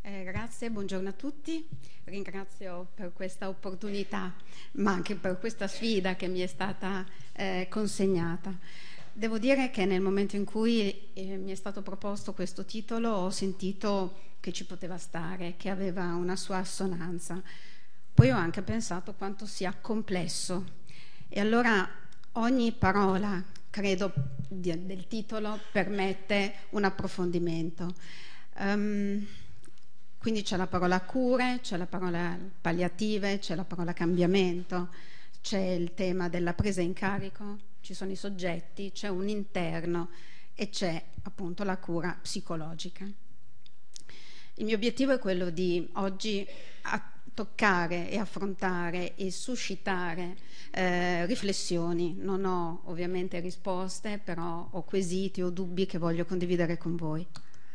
Grazie, buongiorno a tutti. Ringrazio per questa opportunità, ma anche per questa sfida che mi è stata consegnata. Devo dire che nel momento in cui mi è stato proposto questo titolo ho sentito che ci poteva stare, che aveva una sua assonanza. Poi ho anche pensato quanto sia complesso e allora ogni parola, credo, del titolo permette un approfondimento. Quindi c'è la parola cure, c'è la parola palliative, c'è la parola cambiamento, c'è il tema della presa in carico, ci sono i soggetti, c'è un interno e c'è appunto la cura psicologica. Il mio obiettivo è quello di oggi toccare e affrontare e suscitare riflessioni. Non ho ovviamente risposte, però ho quesiti o dubbi che voglio condividere con voi.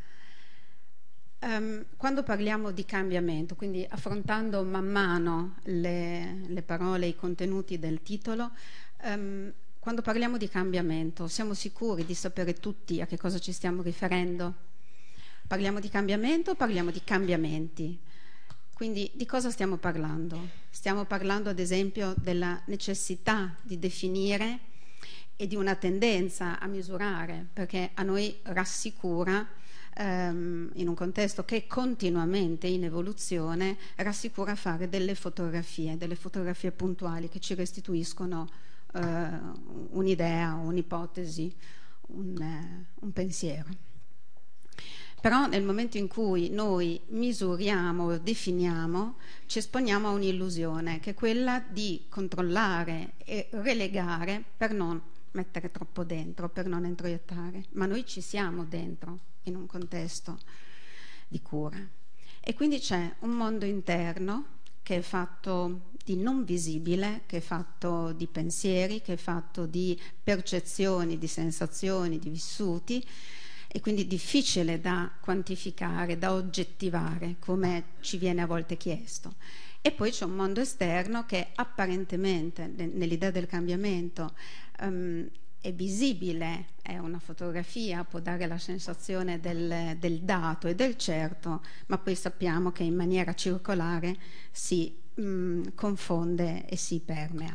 Quando parliamo di cambiamento, quindi affrontando man mano le parole e i contenuti del titolo, quando parliamo di cambiamento siamo sicuri di sapere tutti a che cosa ci stiamo riferendo? Parliamo di cambiamento o parliamo di cambiamenti? Quindi di cosa stiamo parlando? Stiamo parlando ad esempio della necessità di definire e di una tendenza a misurare, perché a noi rassicura, in un contesto che è continuamente in evoluzione, rassicura fare delle fotografie puntuali che ci restituiscono un'idea, un'ipotesi, un pensiero. Però nel momento in cui noi misuriamo o definiamo, ci esponiamo a un'illusione, che è quella di controllare e relegare per non mettere troppo dentro, per non introiettare. Ma noi ci siamo dentro in un contesto di cura. E quindi c'è un mondo interno che è fatto di non visibile, che è fatto di pensieri, che è fatto di percezioni, di sensazioni, di vissuti, e quindi difficile da quantificare, da oggettivare, come ci viene a volte chiesto. E poi c'è un mondo esterno che apparentemente, nell'idea del cambiamento, è visibile, è una fotografia, può dare la sensazione del dato e del certo, ma poi sappiamo che in maniera circolare si confonde e si permea.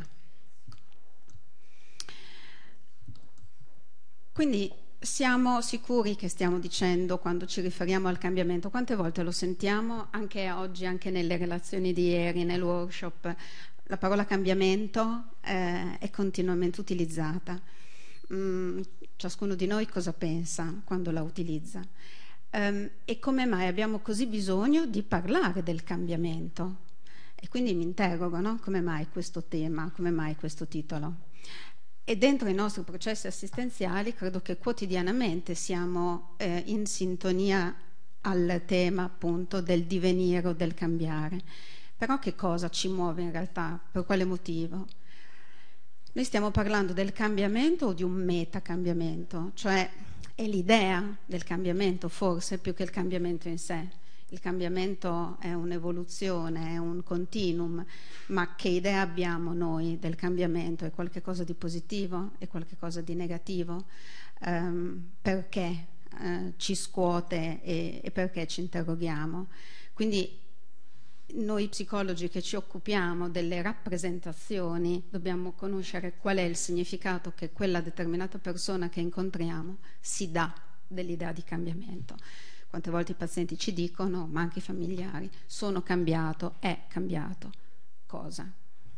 Quindi siamo sicuri che stiamo dicendo, quando ci riferiamo al cambiamento, quante volte lo sentiamo anche oggi, anche nelle relazioni di ieri, nel workshop, la parola cambiamento è continuamente utilizzata. Ciascuno di noi cosa pensa quando la utilizza? E come mai abbiamo così bisogno di parlare del cambiamento? E quindi mi interrogo, no? Come mai questo tema, come mai questo titolo? E dentro i nostri processi assistenziali credo che quotidianamente siamo in sintonia al tema appunto del divenire o del cambiare. Però che cosa ci muove in realtà? Per quale motivo? Noi stiamo parlando del cambiamento o di un metacambiamento? Cioè è l'idea del cambiamento forse più che il cambiamento in sé. Il cambiamento è un'evoluzione, è un continuum, ma che idea abbiamo noi del cambiamento? È qualcosa di positivo? È qualcosa di negativo? Perché ci scuote e perché ci interroghiamo? Quindi noi psicologi che ci occupiamo delle rappresentazioni dobbiamo conoscere qual è il significato che quella determinata persona che incontriamo si dà dell'idea di cambiamento. Quante volte i pazienti ci dicono, ma anche i familiari, sono cambiato, è cambiato. Cosa?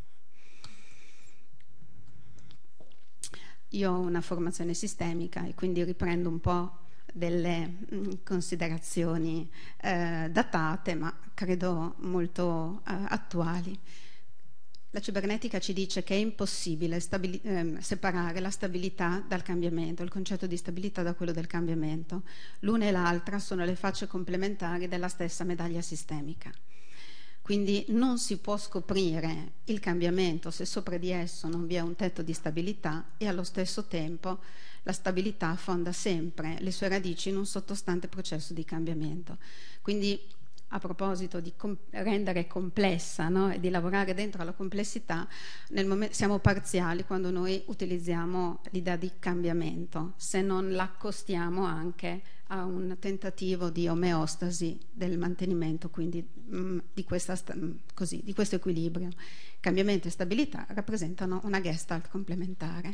Io ho una formazione sistemica e quindi riprendo un po' delle considerazioni datate, ma credo molto attuali. La cibernetica ci dice che è impossibile separare la stabilità dal cambiamento, il concetto di stabilità da quello del cambiamento. L'una e l'altra sono le facce complementari della stessa medaglia sistemica. Quindi non si può scoprire il cambiamento se sopra di esso non vi è un tetto di stabilità e allo stesso tempo la stabilità affonda sempre le sue radici in un sottostante processo di cambiamento. Quindi a proposito di rendere complessa, no? E di lavorare dentro la complessità, siamo parziali quando noi utilizziamo l'idea di cambiamento, se non l'accostiamo anche a un tentativo di omeostasi del mantenimento, quindi di questo equilibrio. Cambiamento e stabilità rappresentano una gestalt complementare.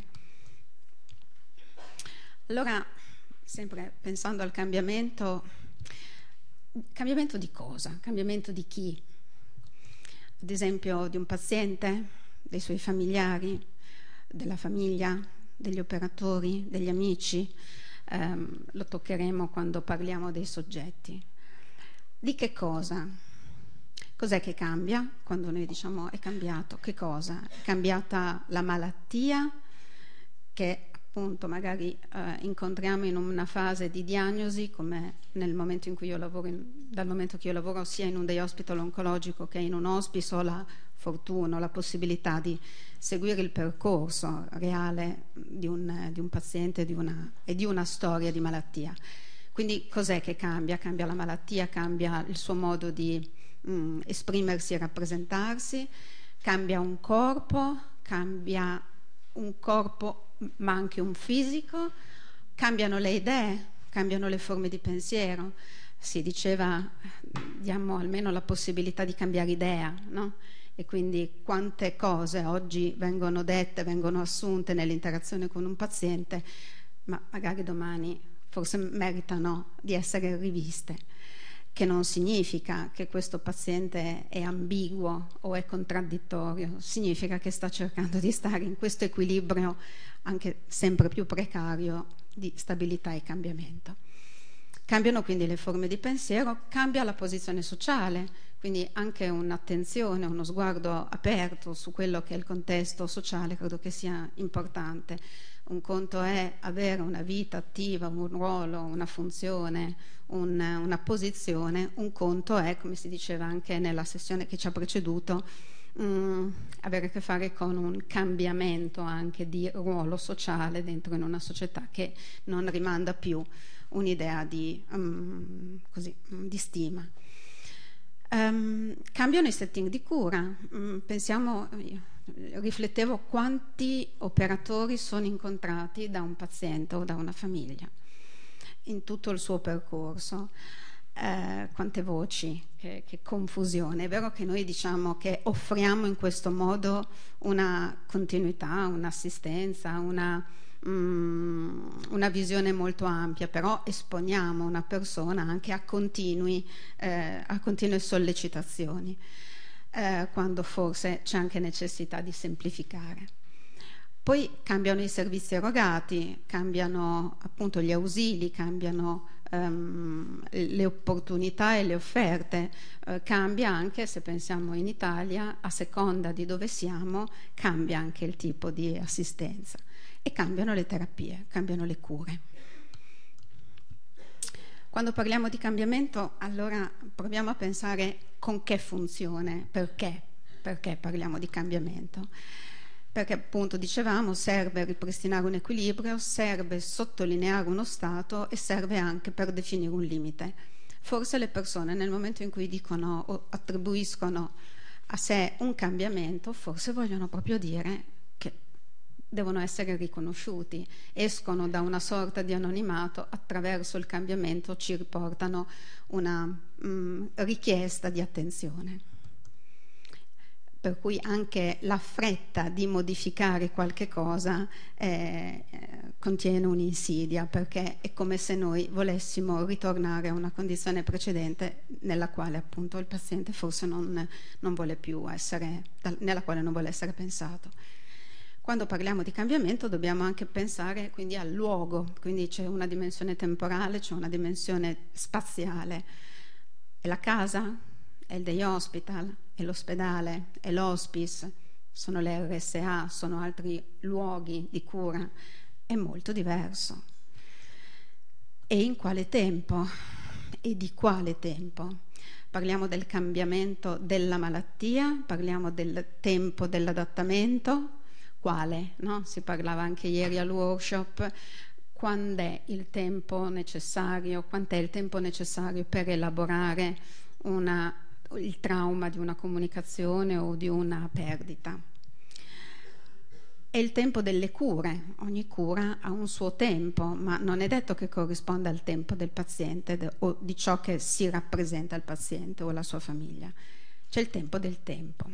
Allora, sempre pensando al cambiamento di cosa? Cambiamento di chi? Ad esempio di un paziente, dei suoi familiari, della famiglia, degli operatori, degli amici. Lo toccheremo quando parliamo dei soggetti. Di che cosa? Cos'è che cambia? Quando noi diciamo è cambiato, che cosa? È cambiata la malattia, che appunto magari incontriamo in una fase di diagnosi, come nel momento in cui io lavoro, dal momento che io lavoro sia in un day hospital oncologico che in un hospice, ho la fortuna, la possibilità di seguire il percorso reale di un paziente e di una storia di malattia. Quindi cos'è che cambia? Cambia la malattia, cambia il suo modo di esprimersi e rappresentarsi, cambia un corpo ma anche un fisico, cambiano le idee, cambiano le forme di pensiero. Si diceva, diamo almeno la possibilità di cambiare idea, no? E quindi quante cose oggi vengono dette, vengono assunte nell'interazione con un paziente, ma magari domani forse meritano di essere riviste, che non significa che questo paziente è ambiguo o è contraddittorio, significa che sta cercando di stare in questo equilibrio anche sempre più precario di stabilità e cambiamento. Cambiano quindi le forme di pensiero, cambia la posizione sociale, quindi anche un'attenzione, uno sguardo aperto su quello che è il contesto sociale credo che sia importante. Un conto è avere una vita attiva, un ruolo, una funzione, una posizione, un conto è, come si diceva anche nella sessione che ci ha preceduto, avere a che fare con un cambiamento anche di ruolo sociale dentro in una società che non rimanda più un'idea di stima. Cambiano i setting di cura. Riflettevo quanti operatori sono incontrati da un paziente o da una famiglia in tutto il suo percorso. Quante voci, che confusione. È vero che noi diciamo che offriamo in questo modo una continuità, un'assistenza, una visione molto ampia, però esponiamo una persona anche a continue sollecitazioni, quando forse c'è anche necessità di semplificare. Poi cambiano i servizi erogati, cambiano appunto gli ausili, cambiano le opportunità e le offerte, cambia anche, se pensiamo in Italia, a seconda di dove siamo, cambia anche il tipo di assistenza e cambiano le terapie, cambiano le cure. Quando parliamo di cambiamento, allora proviamo a pensare con che funzione, perché parliamo di cambiamento. Perché appunto dicevamo serve ripristinare un equilibrio, serve sottolineare uno stato e serve anche per definire un limite. Forse le persone nel momento in cui dicono o attribuiscono a sé un cambiamento, forse vogliono proprio dire che devono essere riconosciuti, escono da una sorta di anonimato, attraverso il cambiamento ci riportano una richiesta di attenzione. Per cui anche la fretta di modificare qualche cosa contiene un'insidia, perché è come se noi volessimo ritornare a una condizione precedente nella quale appunto il paziente forse non vuole più essere, nella quale non vuole essere pensato. Quando parliamo di cambiamento dobbiamo anche pensare quindi al luogo, quindi c'è una dimensione temporale, c'è una dimensione spaziale. È la casa? È il day hospital? È l'ospedale, è l'hospice, sono le RSA, sono altri luoghi di cura, è molto diverso. E in quale tempo? E di quale tempo? Parliamo del cambiamento della malattia, parliamo del tempo dell'adattamento, quale? No? Si parlava anche ieri al workshop, quant'è il tempo necessario per elaborare il trauma di una comunicazione o di una perdita. È il tempo delle cure, ogni cura ha un suo tempo, ma non è detto che corrisponda al tempo del paziente o di ciò che si rappresenta al paziente o alla sua famiglia. C'è il tempo del tempo.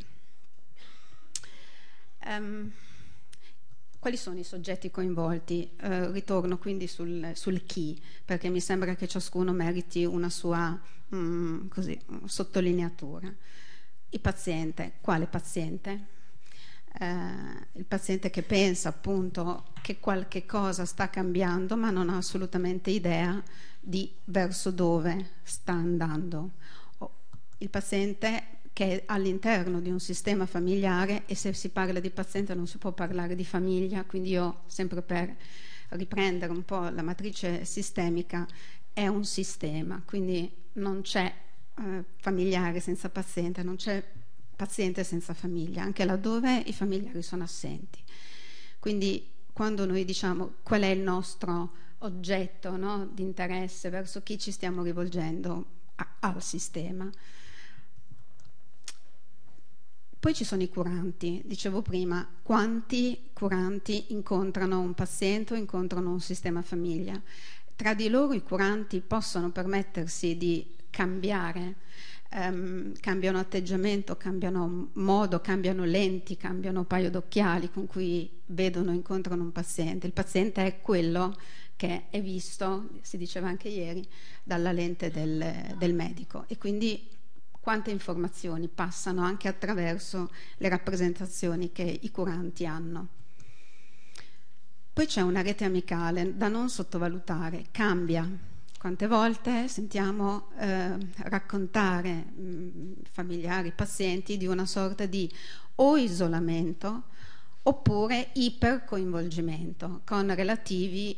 Quali sono i soggetti coinvolti? Ritorno quindi sul chi, perché mi sembra che ciascuno meriti una sua sottolineatura. Il paziente, quale paziente? Il paziente che pensa appunto che qualche cosa sta cambiando, ma non ha assolutamente idea di verso dove sta andando. Il paziente che è all'interno di un sistema familiare, e se si parla di paziente non si può parlare di famiglia, quindi io, sempre per riprendere un po' la matrice sistemica, è un sistema, quindi non c'è familiare senza paziente, non c'è paziente senza famiglia, anche laddove i familiari sono assenti. Quindi quando noi diciamo qual è il nostro oggetto, no, di interesse, verso chi ci stiamo rivolgendo, al sistema. Poi ci sono i curanti. Dicevo prima, quanti curanti incontrano un paziente o incontrano un sistema famiglia? Tra di loro i curanti possono permettersi di cambiare, cambiano atteggiamento, cambiano modo, cambiano lenti, cambiano paio d'occhiali con cui vedono, incontrano un paziente. Il paziente è quello che è visto, si diceva anche ieri, dalla lente del medico, e quindi quante informazioni passano anche attraverso le rappresentazioni che i curanti hanno. Poi c'è una rete amicale da non sottovalutare, cambia. Quante volte sentiamo raccontare familiari, pazienti di una sorta di o isolamento oppure ipercoinvolgimento con relativi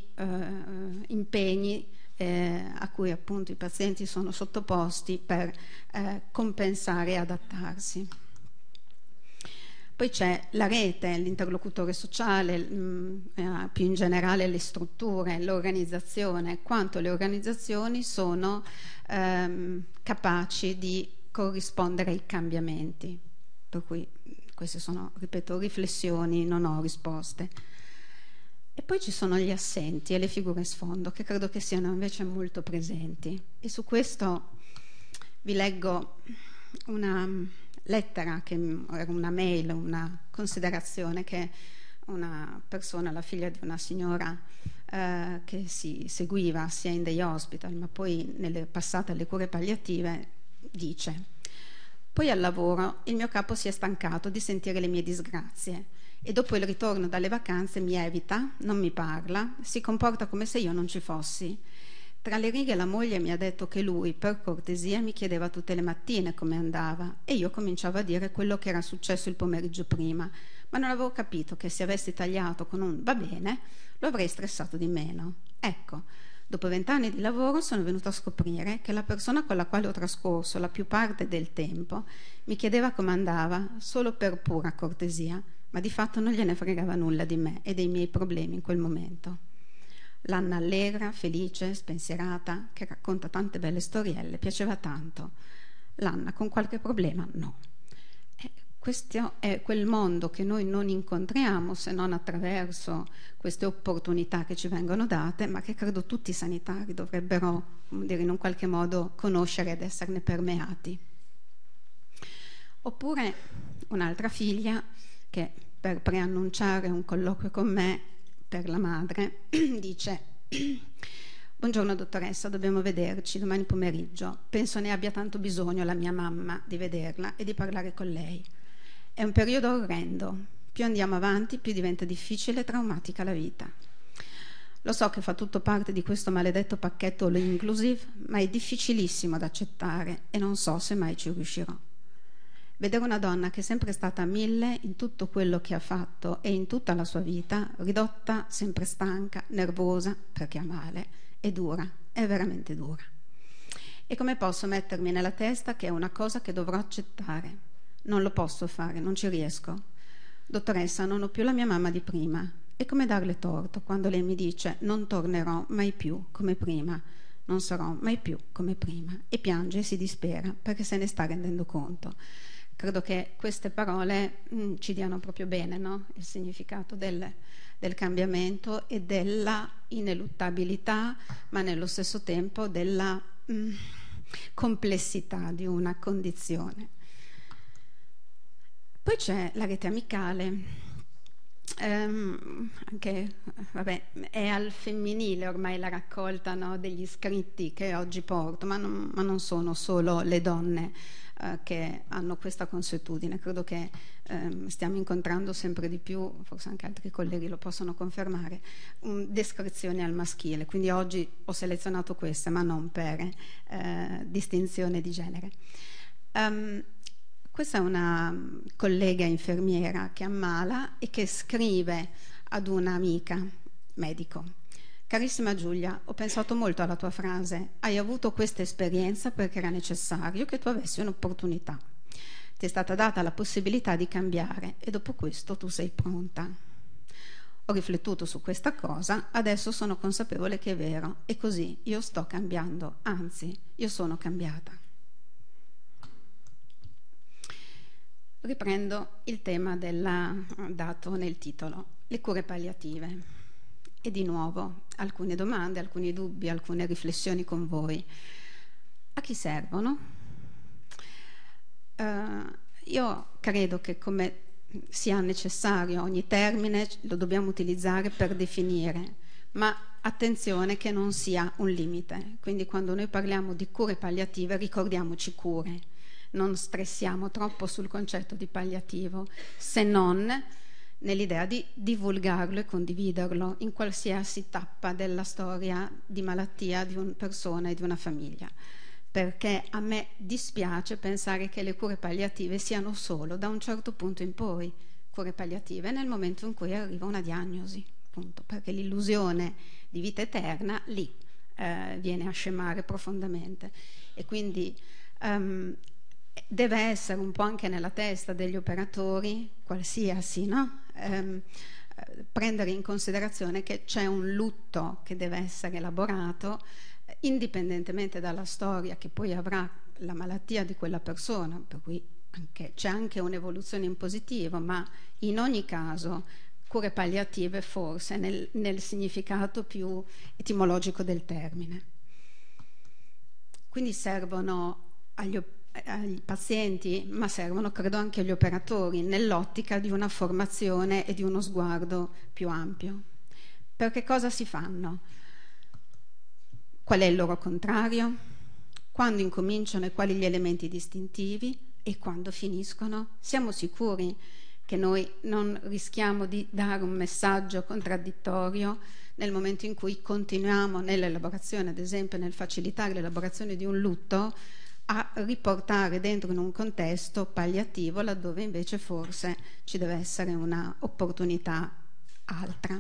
impegni a cui appunto i pazienti sono sottoposti per compensare e adattarsi. Poi c'è la rete, l'interlocutore sociale, più in generale le strutture, l'organizzazione, quanto le organizzazioni sono capaci di corrispondere ai cambiamenti. Per cui queste sono, ripeto, riflessioni, non ho risposte. E poi ci sono gli assenti e le figure sfondo, che credo che siano invece molto presenti. E su questo vi leggo una lettera, una mail, una considerazione che una persona, la figlia di una signora che si seguiva sia in day hospital ma poi passate alle cure palliative, dice: poi al lavoro il mio capo si è stancato di sentire le mie disgrazie e dopo il ritorno dalle vacanze mi evita, non mi parla, si comporta come se io non ci fossi. Tra le righe la moglie mi ha detto che lui, per cortesia, mi chiedeva tutte le mattine come andava e io cominciavo a dire quello che era successo il pomeriggio prima, ma non avevo capito che se avessi tagliato con un va bene lo avrei stressato di meno. Ecco, dopo 20 anni di lavoro sono venuta a scoprire che la persona con la quale ho trascorso la più parte del tempo mi chiedeva come andava solo per pura cortesia, ma di fatto non gliene fregava nulla di me e dei miei problemi in quel momento. L'Anna allegra, felice, spensierata, che racconta tante belle storielle, piaceva tanto. L'Anna con qualche problema? No. Questo è quel mondo che noi non incontriamo se non attraverso queste opportunità che ci vengono date, ma che credo tutti i sanitari dovrebbero, come dire, in un qualche modo conoscere ed esserne permeati. Oppure un'altra figlia che per preannunciare un colloquio con me per la madre dice: buongiorno dottoressa, dobbiamo vederci domani pomeriggio, penso ne abbia tanto bisogno la mia mamma di vederla e di parlare con lei. È un periodo orrendo, più andiamo avanti più diventa difficile e traumatica la vita. Lo so che fa tutto parte di questo maledetto pacchetto all inclusive, ma è difficilissimo da accettare e non so se mai ci riuscirò. Vedere una donna che è sempre stata a 1000 in tutto quello che ha fatto e in tutta la sua vita, ridotta, sempre stanca, nervosa, perché ha male, è dura, è veramente dura. E come posso mettermi nella testa che è una cosa che dovrò accettare? Non lo posso fare, non ci riesco. Dottoressa, non ho più la mia mamma di prima. E come darle torto quando lei mi dice non tornerò mai più come prima? non sarò mai più come prima, e piange e si dispera perché se ne sta rendendo conto. Credo che queste parole ci diano proprio bene, no? Il significato del cambiamento e della ineluttabilità, ma nello stesso tempo della complessità di una condizione. Poi c'è la rete amicale. Anche, vabbè, è al femminile ormai la raccolta, no, degli iscritti che oggi porto, ma non sono solo le donne che hanno questa consuetudine. Credo che stiamo incontrando sempre di più, forse anche altri colleghi lo possono confermare, descrizioni al maschile, quindi oggi ho selezionato queste, ma non per distinzione di genere. Questa è una collega infermiera che ammala e che scrive ad un'amica medico: carissima Giulia, ho pensato molto alla tua frase, hai avuto questa esperienza perché era necessario che tu avessi un'opportunità. Ti è stata data la possibilità di cambiare e dopo questo tu sei pronta. Ho riflettuto su questa cosa, adesso sono consapevole che è vero e così io sto cambiando, anzi io sono cambiata. Riprendo il tema dato nel titolo, le cure palliative. E di nuovo alcune domande, alcuni dubbi, alcune riflessioni con voi. A chi servono? Io credo che come sia necessario ogni termine lo dobbiamo utilizzare per definire, ma attenzione che non sia un limite. Quindi quando noi parliamo di cure palliative ricordiamoci cure. Non stressiamo troppo sul concetto di palliativo, se non nell'idea di divulgarlo e condividerlo in qualsiasi tappa della storia di malattia di una persona e di una famiglia, perché a me dispiace pensare che le cure palliative siano solo da un certo punto in poi cure palliative, nel momento in cui arriva una diagnosi, appunto, perché l'illusione di vita eterna lì viene a scemare profondamente, e quindi deve essere un po' anche nella testa degli operatori, qualsiasi, no? Prendere in considerazione che c'è un lutto che deve essere elaborato, indipendentemente dalla storia che poi avrà la malattia di quella persona, per cui c'è anche un'evoluzione in positivo, ma in ogni caso cure palliative forse nel significato più etimologico del termine. Quindi servono agli pazienti, ma servono credo anche agli operatori, nell'ottica di una formazione e di uno sguardo più ampio. Perché cosa si fanno? Qual è il loro contrario? Quando incominciano e quali gli elementi distintivi? E quando finiscono? Siamo sicuri che noi non rischiamo di dare un messaggio contraddittorio nel momento in cui continuiamo nell'elaborazione, ad esempio nel facilitare l'elaborazione di un lutto, a riportare dentro in un contesto palliativo laddove invece forse ci deve essere una opportunità altra.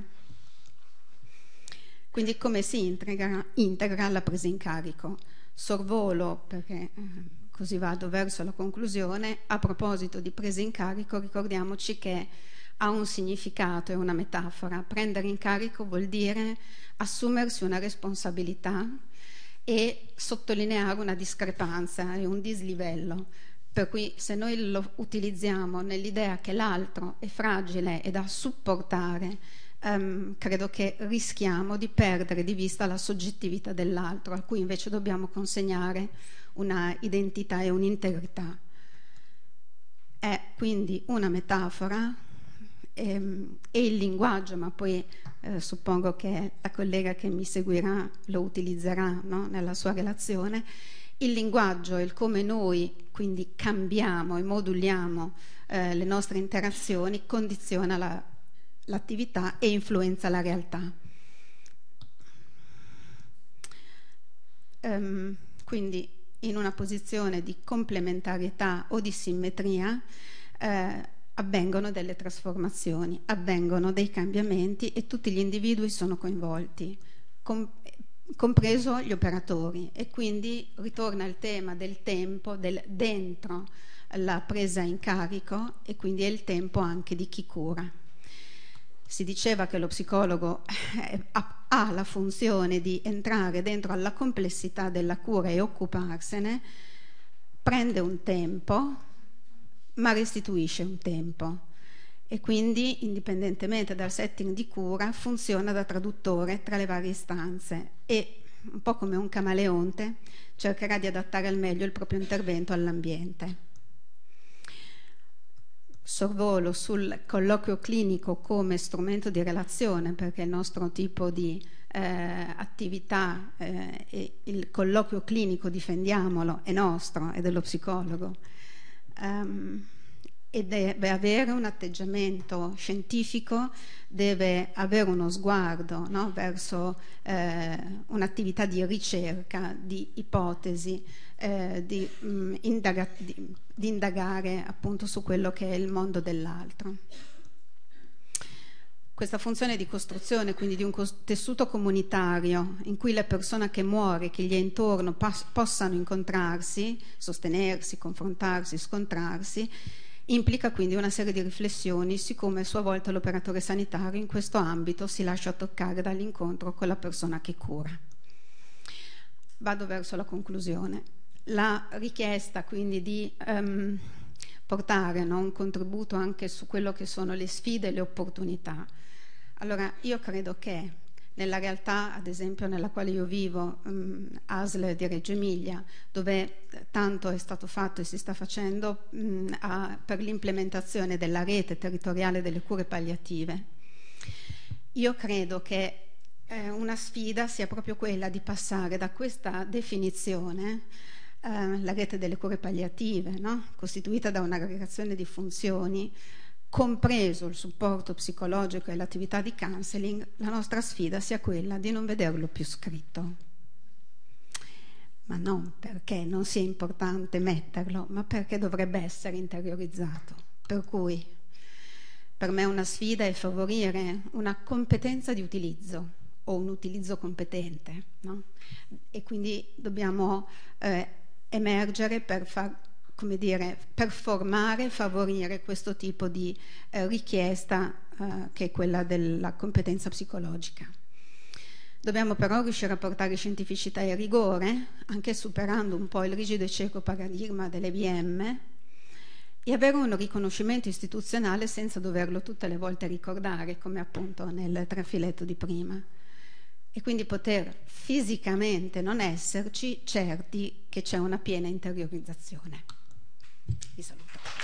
Quindi come si integra la presa in carico? Sorvolo, perché così vado verso la conclusione. A proposito di presa in carico, ricordiamoci che ha un significato e una metafora. Prendere in carico vuol dire assumersi una responsabilità e sottolineare una discrepanza e un dislivello, per cui se noi lo utilizziamo nell'idea che l'altro è fragile e da supportare, credo che rischiamo di perdere di vista la soggettività dell'altro, a cui invece dobbiamo consegnare una identità e un'integrità. È quindi una metafora e il linguaggio, ma poi suppongo che la collega che mi seguirà lo utilizzerà, no? Nella sua relazione. Il linguaggio e il come noi quindi cambiamo e moduliamo le nostre interazioni condiziona l'attività e influenza la realtà. Quindi in una posizione di complementarietà o di simmetria avvengono delle trasformazioni, avvengono dei cambiamenti e tutti gli individui sono coinvolti, compreso gli operatori, e quindi ritorna il tema del tempo, del dentro la presa in carico, e quindi è il tempo anche di chi cura. si diceva che lo psicologo ha la funzione di entrare dentro alla complessità della cura e occuparsene, prende un tempo, ma restituisce un tempo. E quindi, indipendentemente dal setting di cura, funziona da traduttore tra le varie istanze e, un po' come un camaleonte, cercherà di adattare al meglio il proprio intervento all'ambiente. Sorvolo sul colloquio clinico come strumento di relazione, perché il nostro tipo di attività, e il colloquio clinico, difendiamolo, è nostro, è dello psicologo, e deve avere un atteggiamento scientifico, deve avere uno sguardo, no, verso un'attività di ricerca, di ipotesi, di indagare appunto su quello che è il mondo dell'altro. Questa funzione di costruzione, quindi di un tessuto comunitario in cui le persone che muore, che gli è intorno, possano incontrarsi, sostenersi, confrontarsi, scontrarsi, implica quindi una serie di riflessioni, siccome a sua volta l'operatore sanitario in questo ambito si lascia toccare dall'incontro con la persona che cura. Vado verso la conclusione. La richiesta quindi di portare, no, un contributo anche su quello che sono le sfide e le opportunità. Allora, io credo che nella realtà, ad esempio, nella quale io vivo, ASL di Reggio Emilia, dove tanto è stato fatto e si sta facendo per l'implementazione della rete territoriale delle cure palliative, io credo che una sfida sia proprio quella di passare da questa definizione, la rete delle cure palliative, no? Costituita da un'aggregazione di funzioni, compreso il supporto psicologico e l'attività di counseling, la nostra sfida sia quella di non vederlo più scritto. Ma non perché non sia importante metterlo, ma perché dovrebbe essere interiorizzato. Per cui per me una sfida è favorire una competenza di utilizzo o un utilizzo competente, no? E quindi dobbiamo emergere per per formare e favorire questo tipo di richiesta che è quella della competenza psicologica. Dobbiamo però riuscire a portare scientificità e rigore, anche superando un po' il rigido e cieco paradigma dell'EBM, e avere un riconoscimento istituzionale senza doverlo tutte le volte ricordare, come appunto nel trafiletto di prima. E quindi poter fisicamente non esserci certi che c'è una piena interiorizzazione. Vi saluto.